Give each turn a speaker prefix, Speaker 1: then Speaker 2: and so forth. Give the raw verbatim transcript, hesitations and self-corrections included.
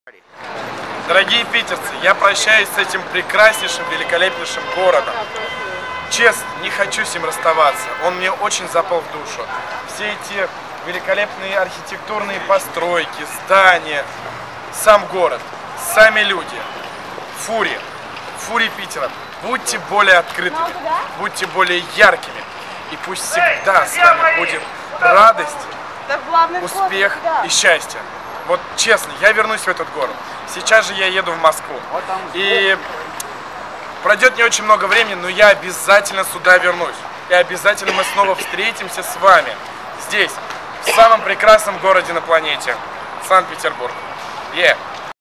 Speaker 1: Дорогие питерцы, я прощаюсь с этим прекраснейшим, великолепнейшим городом. Честно, не хочу с ним расставаться. Он мне очень запал в душу. Все эти великолепные архитектурные постройки, здания, сам город, сами люди. Фури, фури Питера. Будьте более открытыми, будьте более яркими. И пусть всегда с вами будет радость, успех и счастье. Вот честно, я вернусь в этот город. Сейчас же я еду в Москву. И пройдет не очень много времени, но я обязательно сюда вернусь. И обязательно мы снова встретимся с вами. Здесь, в самом прекрасном городе на планете. Санкт-Петербург. Yeah.